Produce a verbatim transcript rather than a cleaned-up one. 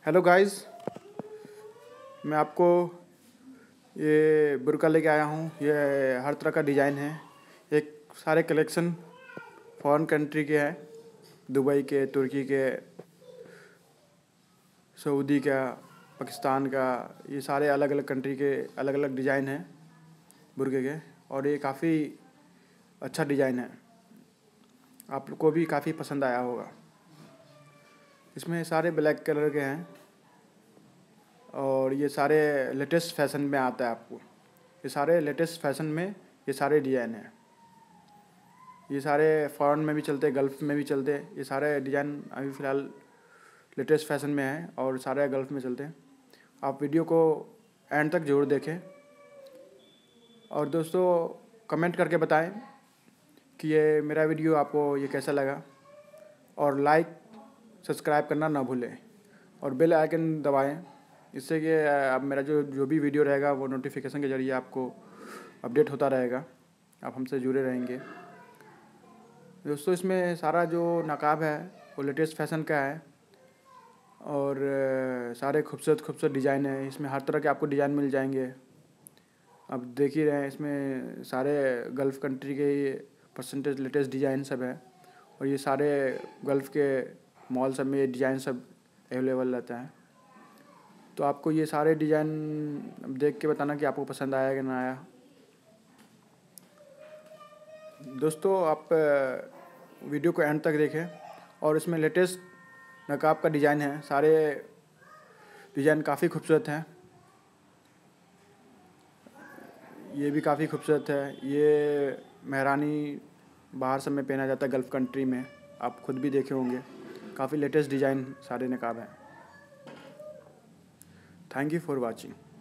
Hello guys, मैं आपको ये बुर्का लेके आया हूँ। ये हर तरह का डिज़ाइन है। एक सारे कलेक्शन फॉरेन कंट्री के हैं, दुबई के, तुर्की के, सऊदी का, पाकिस्तान का। ये सारे अलग अलग कंट्री के अलग अलग डिज़ाइन हैं बुर्के के, और ये काफ़ी अच्छा डिज़ाइन है। आप लोग को भी काफ़ी पसंद आया होगा। इसमें सारे ब्लैक कलर के हैं और ये सारे लेटेस्ट फैशन में आता है आपको। ये सारे लेटेस्ट फैशन में ये सारे डिज़ाइन हैं। ये सारे फॉरेन में भी चलते, गल्फ़ में भी चलते। ये सारे डिज़ाइन अभी फ़िलहाल लेटेस्ट फैशन में हैं और सारे गल्फ़ में चलते हैं। आप वीडियो को एंड तक ज़रूर देखें और दोस्तों कमेंट करके बताएं कि ये मेरा वीडियो आपको ये कैसा लगा, और लाइक सब्सक्राइब करना ना भूलें और बेल आइकन दबाएं, इससे कि आप मेरा जो जो भी वीडियो रहेगा वो नोटिफिकेशन के ज़रिए आपको अपडेट होता रहेगा, आप हमसे जुड़े रहेंगे। दोस्तों इसमें सारा जो नकाब है वो लेटेस्ट फैशन का है और सारे खूबसूरत खूबसूरत डिज़ाइन है। इसमें हर तरह के आपको डिज़ाइन मिल जाएंगे। अब देख ही रहे हैं, इसमें सारे गल्फ़ कंट्री के ये परसेंटेज लेटेस्ट डिज़ाइन सब है और ये सारे गल्फ़ के मॉल सब में ये डिज़ाइन सब अवेलेबल रहता है। तो आपको ये सारे डिज़ाइन देख के बताना कि आपको पसंद आया कि ना आया। दोस्तों आप वीडियो को एंड तक देखें और इसमें लेटेस्ट नकाब का डिज़ाइन है। सारे डिज़ाइन काफ़ी खूबसूरत हैं। ये भी काफ़ी खूबसूरत है। ये मेहरानी बाहर सब में पहना जाता है गल्फ़ कंट्री में, आप खुद भी देखे होंगे। काफ़ी लेटेस्ट डिज़ाइन सारे नकाब हैं। Thank you for watching.